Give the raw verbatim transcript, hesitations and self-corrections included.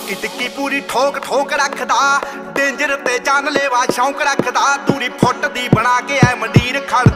ਟਿੱਕੀ ਟਿੱਕੀ ਪੂਰੀ ਠੋਕ ਠੋਕ ਰੱਖਦਾ ਡੇਂਜਰ ਤੇ ਜਾਨ ਲੈਵਾ ਸ਼ੌਂਕ ਰੱਖਦਾ ਦੂਰੀ ਫੁੱਟ ਦੀ ਬਣਾ ਕੇ ਐ ਮੰਡੀਰ ਖੜਦਾ